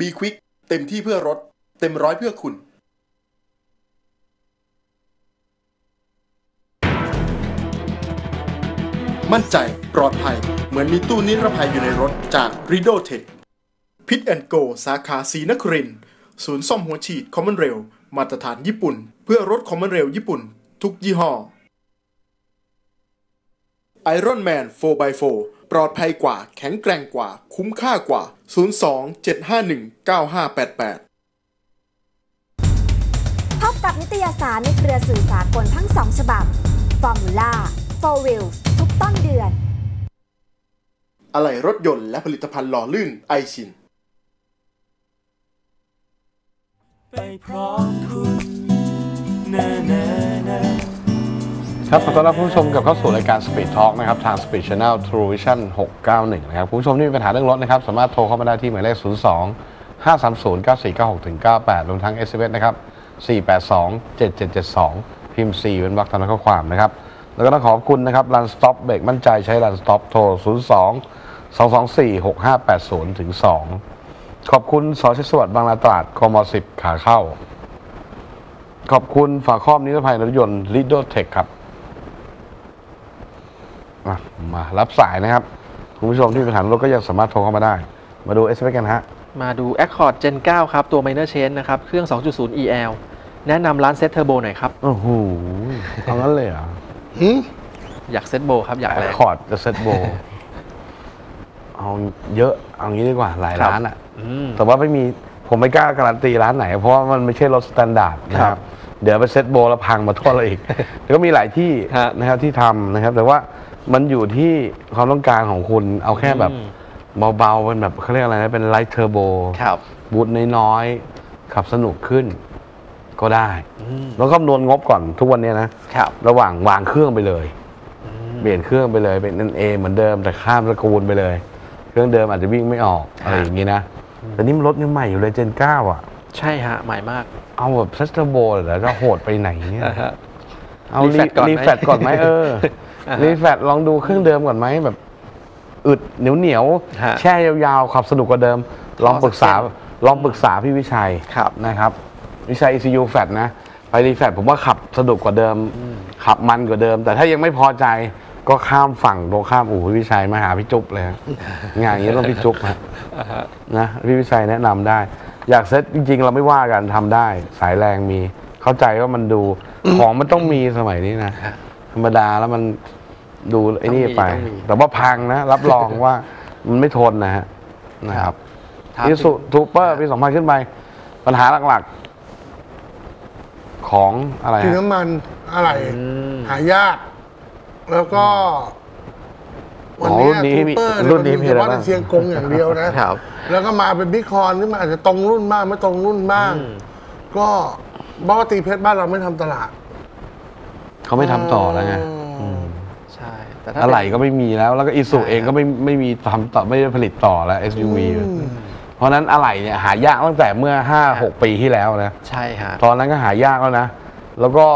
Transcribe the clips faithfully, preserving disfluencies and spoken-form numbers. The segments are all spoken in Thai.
บีควิกเต็มที่เพื่อรถเต็มร้อยเพื่อคุณมั่นใจปลอดภัยเหมือนมีตู้นิรภัยอยู่ในรถจาก Rido Tech พิทแอนด์โกสาขาศรีนครินทร์ศูนย์ซ่อมหัวฉีด Common Rail มาตรฐานญี่ปุ่นเพื่อรถ Common Rail ญี่ปุ่นทุกยี่ห้อ Iron Man โฟร์ บาย โฟร์ ปลอดภัยกว่าแข็งแกร่งกว่าคุ้มค่ากว่าศูนย์ สอง เจ็ด ห้า หนึ่ง เก้า ห้า แปด แปดพบกับนิตยสารในเครือสื่อสากลทั้งสองฉบับ Formula โฟร์ Wheels ทุกต้นเดือนอะไหล่รถยนต์และผลิตภัณฑ์หล่อลื่นไอชินไปพร้อมคุณแน่ๆครับขอต้อนรับผู้ชมกับเข้าสู่รายการ Speed Talk นะครับทาง Speed Channel True Vision หกเก้าหนึ่งนะครับผู้ชมที่มีปัญหาเรื่องรถนะครับสามารถโทรเข้ามาได้ที่หมายเลขศูนย์ สอง ห้า สาม ศูนย์ เก้า สี่ เก้า หก เก้า แปดรวมทั้ง เอส เอ็ม เอส นะครับสี่ แปด สอง เจ็ด เจ็ด เจ็ด สองพิมพ์สี่เป็นวรรคตามข้อความนะครับแล้วก็ต้องขอบคุณนะครับ Run Stop เบรกมั่นใจใช้ Run Stop โทรศูนย์ สอง สอง สอง สี่ หก ห้า แปด ศูนย์ ถึง สองขอบคุณสชัยสวัสดิ์บางนาตราดกมสิบขาเข้าขอบคุณฝาครอบนิรภัยรถยนต์ Rido Tech ครับมารับสายนะครับคุณผู้ชมที่มีปัญหารถก็ยังสามารถโทรเข้ามาได้มาดู เอส เอ็ม เอส กันฮะมาดู Accord Gen เก้าครับตัว Minor Change นะครับเครื่อง สองจุดศูนย์ อี แอล แนะนำร้านเซ็ตเทอร์โบหน่อยครับโอ้โหเอางั้นเลยเหรออยากเซ็ตโบครับอยากอะไร Accord จะเซ็ตโบเอาเยอะเอางี้ดีกว่าหลายร้านอ่ะแต่ว่าไม่มีผมไม่กล้าการันตีร้านไหนเพราะว่ามันไม่ใช่รถสแตนดาร์ดนะครับเดี๋ยวไปเซ็ตโบแล้วพังมาทั่วเราอีกแล้วก็มีหลายที่นะครับที่ทำนะครับแต่ว่ามันอยู่ที่ความต้องการของคุณเอาแค่แบบเบาๆเป็นแบบเขาเรียกอะไรนะเป็นไลท์เทอร์โบบูทน้อยๆขับสนุกขึ้นก็ได้แล้วก็คำนวณงบก่อนทุกวันนี้นะระหว่างวางเครื่องไปเลยเปลี่ยนเครื่องไปเลยเป็น เอ็น เอ เหมือนเดิมแต่ข้ามตระกูลไปเลยเครื่องเดิมอาจจะวิ่งไม่ออกอะไรอย่างนี้นะแต่นี่มันรถยังใหม่อยู่เลยเจนเก้าอ่ะใช่ฮะใหม่มากเอาแบบเซสเตอร์โบแล้วก็โหดไปไหนเนี่ยเอารีแฟตก่อนไหมเออรีแฟตลองดูเครื่องเดิมก่อนไหมแบบอึดเหนียวเหนียวแช่ยาวๆขับสนุกกว่าเดิมลองปรึกษาลองปรึกษาพี่วิชัยนะครับวิชัย อี ซี ยู แฟตนะไปรีแฟตผมว่าขับสนุกกว่าเดิมขับมันกว่าเดิมแต่ถ้ายังไม่พอใจก็ข้ามฝั่งตรงข้ามอู่พี่วิชัยมาหาพี่จุ๊บเลยงานอย่างนี้ต้องพี่จุ๊บนะพี่วิชัยแนะนำได้อยากเซ็ตจริงๆเราไม่ว่ากันทำได้สายแรงมีเข้าใจว่ามันดูของมันต้องมีสมัยนี้นะธรรมดาแล้วมันดูไอ้นี่ไปแต่ว่าพังนะรับรองว่ามันไม่ทนนะฮะนะครับอีซูทูเปอร์ปีสองพันขึ้นไปปัญหาหลักๆของอะไรคือน้ำมันอะไรหายากแล้วก็วันนี้ทูเปอร์รุ่นนี้มีแต่ว่าเชียงกงอย่างเดียวนะแล้วก็มาเป็นบิ๊กคอนที่มันอาจจะตรงรุ่นบ้างไม่ตรงรุ่นบ้างก็บ้าตีเพชรบ้านเราไม่ทำตลาดเขาไม่ทำต่อแล้วไงใช่แต่อะไรก็ไม่มีแล้วแล้วก็อีซูเองก็ไม่ไม่มีทำต่อไม่ได้ผลิตต่อแล้ว เอส ยู วี เพราะนั้นอะไรเนี่ยหายากตั้งแต่เมื่อ ห้าหก ปีที่แล้วนะใช่ฮะตอนนั้นก็หายากแล้วนะแล้วก็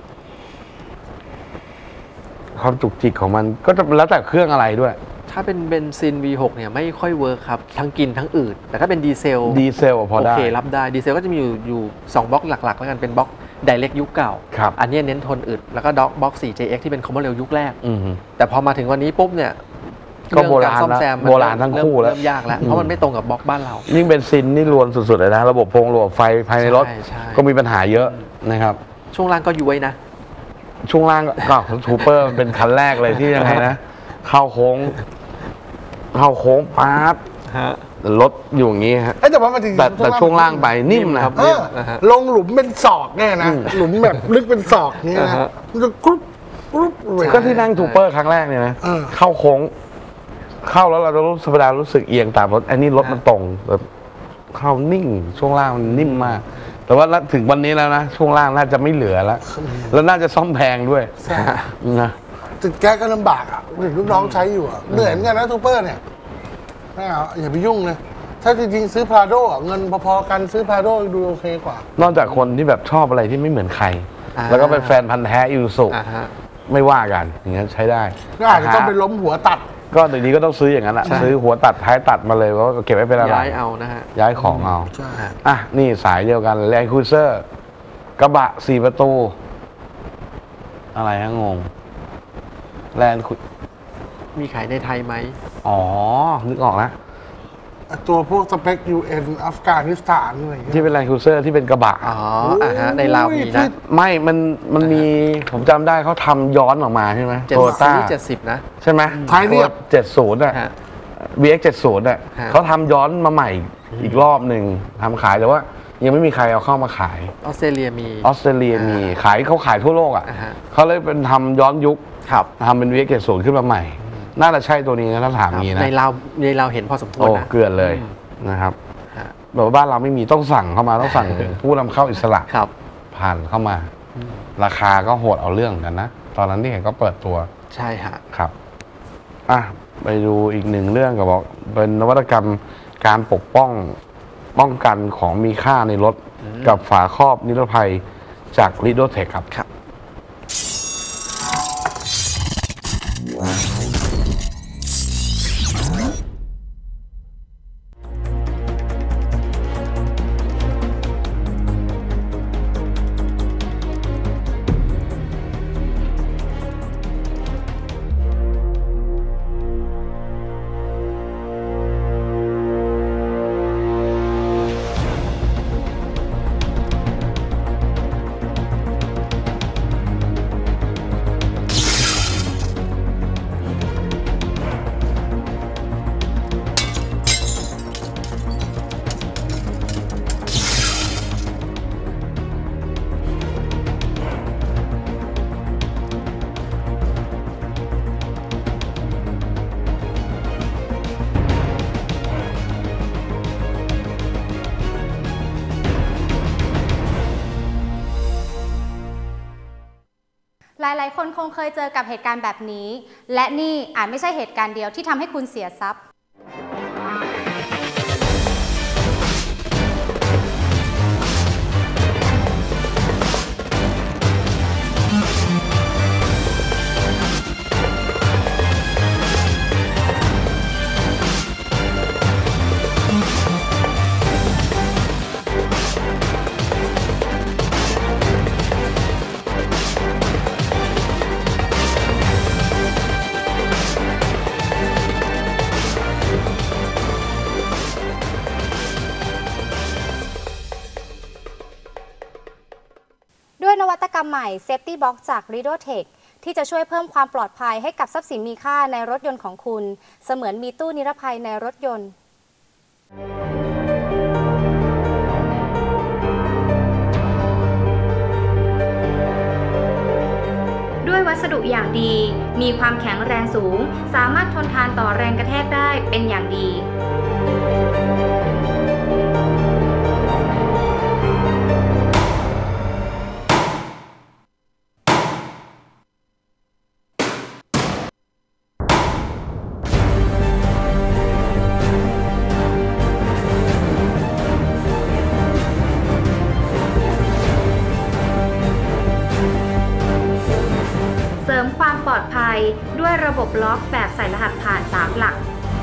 ความจุกจิกของมันก็จะแล้วแต่เครื่องอะไรด้วยถ้าเป็นเบนซิน วี หก เนี่ยไม่ค่อยเวิร์คครับทั้งกินทั้งอืดแต่ถ้าเป็นดีเซลดีเซลพอได้โอเครับได้ดีเซลก็จะมีอยู่อยู่สองบล็อกหลักๆแล้วกันเป็นบล็อกไดเรกยุคเก่าอันนี้เน้นทนอึดแล้วก็ด็อกบล็อก โฟร์ เจ เอ็กซ์ ที่เป็นคอมมอนเรลยุคแรกแต่พอมาถึงวันนี้ปุ๊บเนี่ยก็โบราณแล้วโบราณทั้งคู่แล้วเริ่มยากแล้วเพราะมันไม่ตรงกับบล็อกบ้านเรายิ่งเบนซินนี่รวนสุดๆเลยนะระบบโพงระบบไฟภายในรถก็มีปัญหาเยอะนะครับช่วงล่างก็ย้วยนะช่วงล่างก็ทูเปอร์เป็นคันแรกเลยที่ยังไงนะเข้าโค้งเข้าโค้งปั๊บรถอยู่อย่างนี้ฮะแต่ว่ามันแต่แต่ช่วงล่างไปนิ่มนะครับลงหลุมเป็นศอกเนี่ยนะหลุมแบบลึกเป็นศอกนี่นะมันจะกรุ๊ปกรุ๊ปก็ที่นั่งทูเปอร์ครั้งแรกเนี่ยนะเข้าโค้งเข้าแล้วเราจะรู้ธรรมดารู้สึกเอียงตามรถอันนี้รถมันตรงแบบเข้านิ่งช่วงล่างมันนิ่มมากแต่ว่าถึงวันนี้แล้วนะช่วงล่างน่าจะไม่เหลือแล้วแล้วน่าจะซ่อมแพงด้วยนะติดแก๊สก็ลำบากอ่ะเห็นลูกน้องใช้อยู่อ่ะเหนื่อยเหมือนกันนะทูเปอร์เนี่ยไม่เอาอย่าไปยุ่งเลยถ้าจริงๆซื้อพาโดเงินพอๆกันซื้อพาโดดูโอเคกว่านอกจากคนที่แบบชอบอะไรที่ไม่เหมือนใครแล้วก็เป็นแฟนพันธุ์แท้อิซูซุไม่ว่ากันอย่างนั้นใช้ได้ก็อาจจะต้องไปล้มหัวตัดก็เดี๋ยวนี้ก็ต้องซื้ออย่างนั้นแหละซื้อหัวตัดท้ายตัดมาเลยว่าเก็บไว้เป็นอะไรย้ายเอานะฮะย้ายของเอาอ่ะนี่สายเดียวกันแลนด์ครูเซอร์กระบะสี่ประตูอะไรฮะงงแลนด์มีขายในไทยไหมอ๋อนึกออกแล้วตัวพวกสเปค ยู เอ็น อัฟกานิสถานอะไรอย่างเงี้ยที่เป็นแลนด์ครูเซอร์ที่เป็นกระบะอ๋ออ่ะฮะในลาวมีนะไม่มันมันมีผมจำได้เขาทำย้อนออกมาใช่ไหมโตโยต้าเจ็ดสิบนะใช่ไหมท้ายเรียบเจ็ดสิบอ่ะ วี เอ็กซ์ เจ็ดสิบอ่ะเขาทำย้อนมาใหม่อีกรอบหนึ่งทำขายแต่ว่ายังไม่มีใครเอาเข้ามาขายออสเตรเลียมีออสเตรเลียมีขายเขาขายทั่วโลกอ่ะเขาเลยเป็นทำย้อนยุคทำเป็น วี เอ็กซ์ เจ็ดสิบขึ้นมาใหม่น่าจะใช่ตัวนี้นะถ้าถามงี้นะในเราในเราเห็นพอสมควรนะเกลือนเลยนะครับแบบว่าบ้านเราไม่มีต้องสั่งเข้ามาต้องสั่งผู้นำเข้าอิสระผ่านเข้ามาราคาก็โหดเอาเรื่องกันนะตอนนั้นที่เห็นก็เปิดตัวใช่ฮะครับอ่ะไปดูอีกหนึ่งเรื่องก็บอกเป็นนวัตกรรมการปกป้องป้องกันของมีค่าในรถกับฝาครอบนิรภัยจาก Rido Tech ครับครับหลายๆคนคงเคยเจอกับเหตุการณ์แบบนี้และนี่อาจไม่ใช่เหตุการณ์เดียวที่ทำให้คุณเสียทรัพย์ด้วยนวัตกรรมใหม่ Safety Box จาก Rido Tech ที่จะช่วยเพิ่มความปลอดภัยให้กับทรัพย์สินมีค่าในรถยนต์ของคุณเสมือนมีตู้นิรภัยในรถยนต์ด้วยวัสดุอย่างดีมีความแข็งแรงสูงสามารถทนทานต่อแรงกระแทกได้เป็นอย่างดีเสริมความปลอดภัยด้วยระบบล็อกแบบใส่รหัสผ่านสามหลัก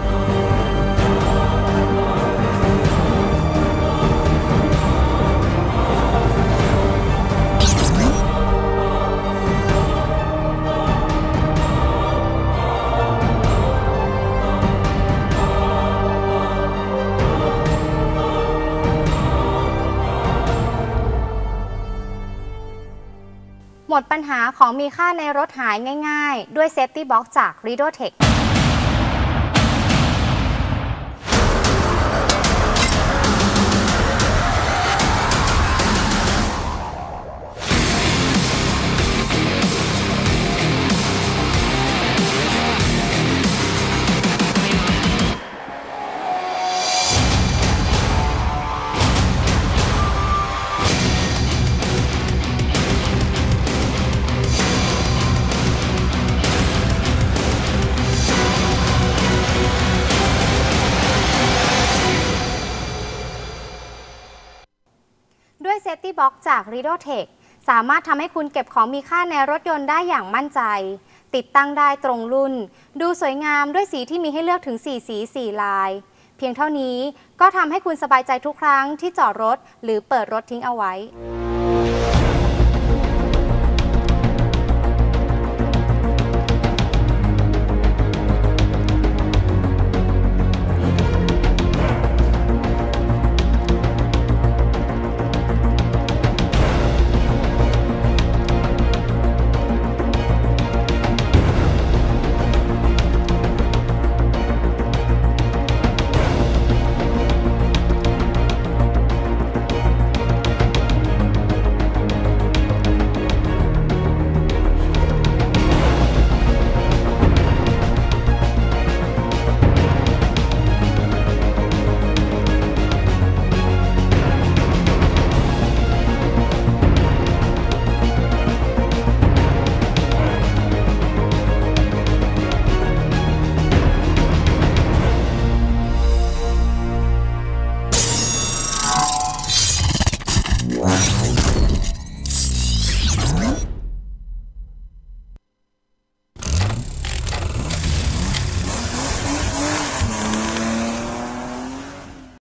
หมดปัญหาของมีค่าในรถหายง่ายๆด้วย Safety Box จาก Rido Techด้วย Safety Box จาก Rido Tech สามารถทำให้คุณเก็บของมีค่าในรถยนต์ได้อย่างมั่นใจติดตั้งได้ตรงรุ่นดูสวยงามด้วยสีที่มีให้เลือกถึงสี่สีสี่ลายเพียงเท่านี้ก็ทำให้คุณสบายใจทุกครั้งที่จอดรถหรือเปิดรถทิ้งเอาไว้